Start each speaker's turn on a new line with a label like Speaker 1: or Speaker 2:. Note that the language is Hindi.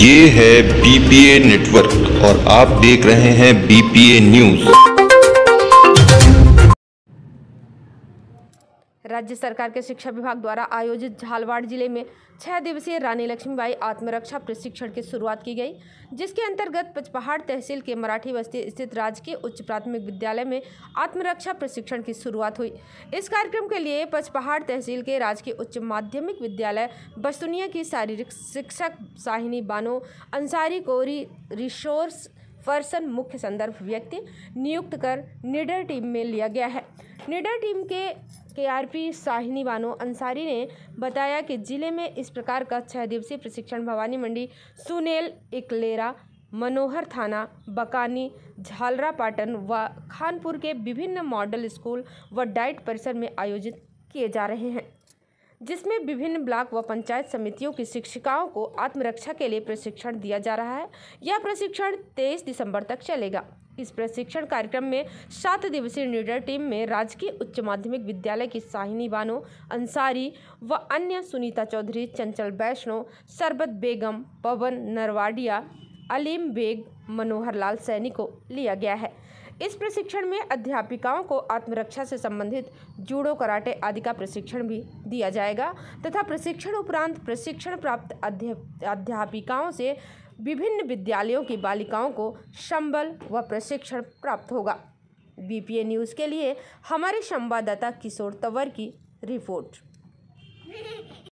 Speaker 1: ये है बीपीए नेटवर्क और आप देख रहे हैं बीपीए न्यूज।
Speaker 2: राज्य सरकार के शिक्षा विभाग द्वारा आयोजित झालावाड़ जिले में 6 दिवसीय रानी लक्ष्मीबाई आत्मरक्षा प्रशिक्षण की शुरुआत की गई, जिसके अंतर्गत पचपहाड़ तहसील के मराठी बस्ती स्थित राजकीय उच्च प्राथमिक विद्यालय में आत्मरक्षा प्रशिक्षण की शुरुआत हुई। इस कार्यक्रम के लिए पचपहाड़ तहसील के राजकीय उच्च माध्यमिक विद्यालय बस्तुनिया की शारीरिक शिक्षक साहिनी बानो अंसारी को रिसोर्स पर्सन मुख्य संदर्भ व्यक्ति नियुक्त कर निडर टीम में लिया गया है। निडर टीम के आरपी साहिनी बानो अंसारी ने बताया कि जिले में इस प्रकार का 6 दिवसीय प्रशिक्षण भवानी मंडी, सुनेल, इकलेरा, मनोहर थाना, बकानी, झालरा पाटन व खानपुर के विभिन्न मॉडल स्कूल व डाइट परिसर में आयोजित किए जा रहे हैं, जिसमें विभिन्न ब्लॉक व पंचायत समितियों की शिक्षिकाओं को आत्मरक्षा के लिए प्रशिक्षण दिया जा रहा है। यह प्रशिक्षण 23 दिसंबर तक चलेगा। इस प्रशिक्षण कार्यक्रम में 7 दिवसीय निडर टीम में राजकीय उच्च माध्यमिक विद्यालय की साहिनी बानो अंसारी व अन्य सुनीता चौधरी, चंचल वैष्णव, सरबत बेगम, पवन नरवाडिया, अलीम बेग, मनोहर लाल सैनी को लिया गया है। इस प्रशिक्षण में अध्यापिकाओं को आत्मरक्षा से संबंधित जूडो, कराटे आदि का प्रशिक्षण भी दिया जाएगा तथा प्रशिक्षण उपरांत प्रशिक्षण प्राप्त अध्यापिकाओं से विभिन्न विद्यालयों की बालिकाओं को संबल व प्रशिक्षण प्राप्त होगा। बीपीए न्यूज़ के लिए हमारे संवाददाता किशोर तंवर की रिपोर्ट।